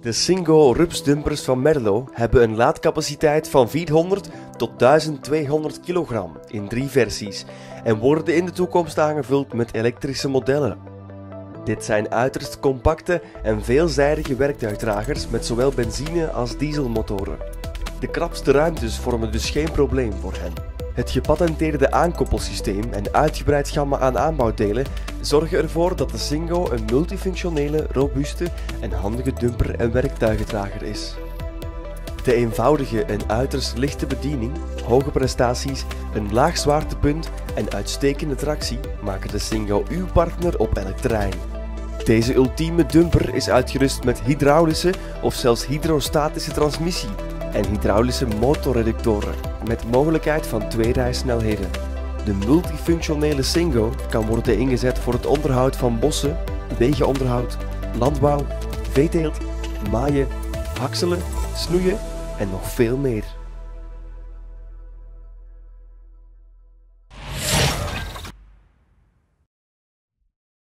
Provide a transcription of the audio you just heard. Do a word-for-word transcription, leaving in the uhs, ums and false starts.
De Singo rupsdumpers van Merlo hebben een laadcapaciteit van vierhonderd tot duizend tweehonderd kilogram in drie versies en worden in de toekomst aangevuld met elektrische modellen. Dit zijn uiterst compacte en veelzijdige werktuigdragers met zowel benzine- als dieselmotoren. De krapste ruimtes vormen dus geen probleem voor hen. Het gepatenteerde aankoppelsysteem en uitgebreid gamma aan aanbouwdelen zorgen ervoor dat de Singo een multifunctionele, robuuste en handige dumper- en werktuigendrager is. De eenvoudige en uiterst lichte bediening, hoge prestaties, een laag zwaartepunt en uitstekende tractie maken de Singo uw partner op elk terrein. Deze ultieme dumper is uitgerust met hydraulische of zelfs hydrostatische transmissie en hydraulische motorreductoren met mogelijkheid van twee rijsnelheden. De multifunctionele Singo kan worden ingezet voor het onderhoud van bossen, wegenonderhoud, landbouw, veeteelt, maaien, hakselen, snoeien en nog veel meer.